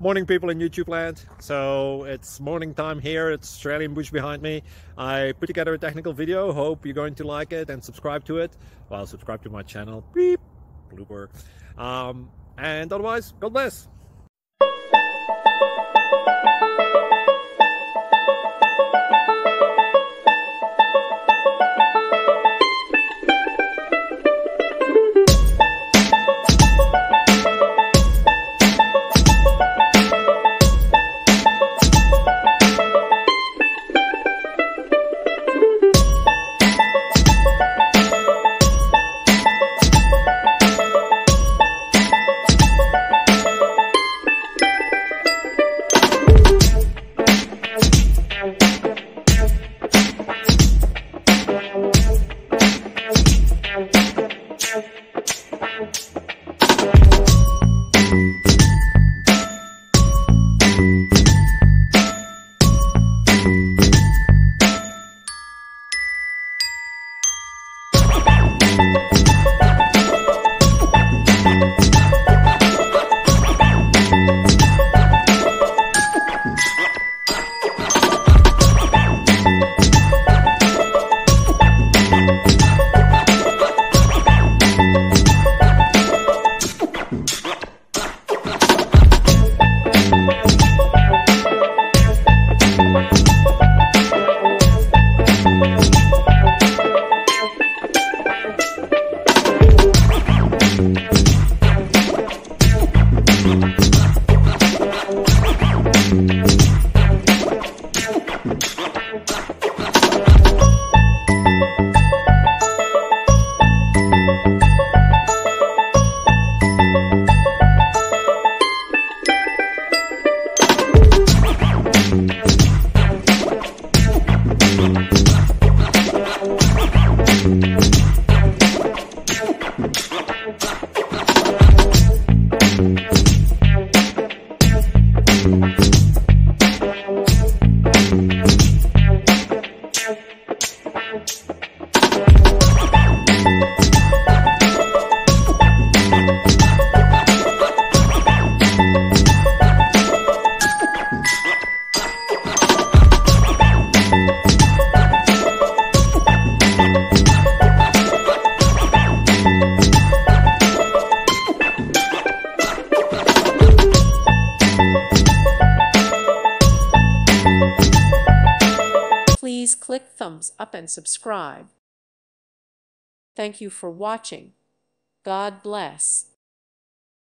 Morning, people in YouTube land. So it's morning time here. It's Australian bush behind me. I put together a technical video. Hope you're going to like it and subscribe to it. Well, subscribe to my channel. Beep. Blooper. And otherwise, God bless. Please click thumbs up and subscribe. Thank you for watching. God bless.